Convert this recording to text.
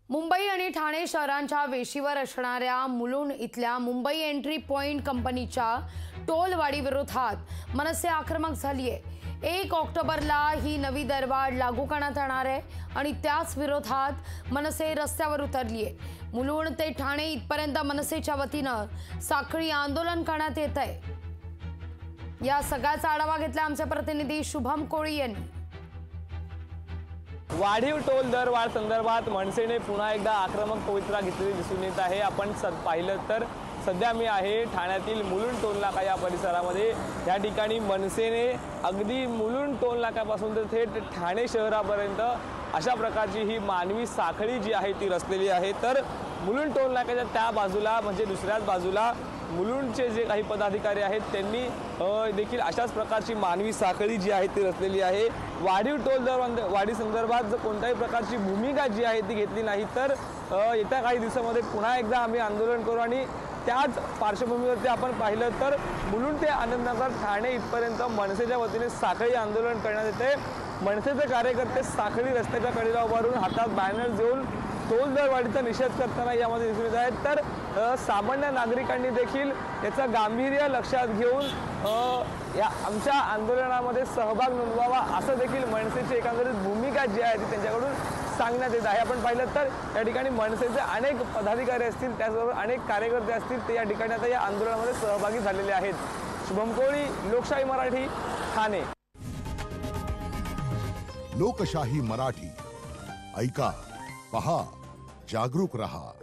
मुंबई आणि ठाणे शहरांच्या वेशीवर असणाऱ्या मुलुंड इथल्या मुंबई एंट्री पॉइंट कंपनीच्या टोलवाढी विरोधात मनसे आक्रमक झाली आहे। 1 ऑक्टोबरला ही नवी दरवाढ लागू करण्यात येणार आहे आणि त्याच विरोधात मनसे रस्त्यावर उतरली आहे। मुलुंड ते ठाणे इथपर्यंत मनसेच्या वतीनं साखळी आंदोलन करण्यात येत आहे। या सगळ्याचा आढावा घेतला आमचे प्रतिनिधी शुभम कोळी यांनी। वाढीव टोल दरवाढ संदर्भात मनसेने पुन्हा एकदा आक्रमक पवित्रा घेतलेली दिसून येत आहे। आपण पाहिलं तर सध्या मी आहे ठाण्यातील मुलुंड टोल नाका या परिसरामध्ये। या ठिकाणी मनसेने अगदी मुलुंड टोल नाक्यापासून तर थेट ठाणे शहरापर्यंत अशा प्रकारची ही मानवी साखळी जी आहे ती रचलेली आहे। तर मुलुंड टोल नाक्याच्या त्या बाजूला म्हणजे दुसऱ्याच बाजूला मुलुंडचे जे काही पदाधिकारी आहेत त्यांनी देखील अशाच प्रकारची मानवी साखळी जी आहे ती रचलेली आहे। वाढीव टोल दरवाढी संदर्भात जर कोणत्याही प्रकारची भूमिका जी आहे ती घेतली नाही तर येत्या काही दिवसांमध्ये पुन्हा एकदा आम्ही आंदोलन करू। आणि त्याच पार्श्वभूमीवरती आपण पाहिलं तर मुलुंड ते आनंदनगर ठाणे इथपर्यंत मनसेच्या वतीने साखळी आंदोलन करण्यात येते। मनसेचे कार्यकर्ते साखळी रस्त्याच्या कडेला उभारून हातात बॅनर घेऊन टोल दरवाढीचा निषेध करताना यामध्ये दिसून येत आहेत। तर सामान्य नागरिकांनी देखील याचं गांभीर्य लक्षात घेऊन या आमच्या आंदोलनामध्ये सहभाग नोंदवावा असं देखील मनसेची एकंदरीत भूमिका जी आहे ती त्यांच्याकडून सांगण्यात येत आहे। आपण पाहिलं तर या ठिकाणी मनसेचे अनेक पदाधिकारी असतील त्याचबरोबर अनेक कार्यकर्ते असतील ते या ठिकाणी आता या आंदोलनामध्ये सहभागी झालेले आहेत। शुभम कोळी, लोकशाही मराठी, ठाणे। लोकशाही मराठी ऐका, पहा, जागरूक रहा।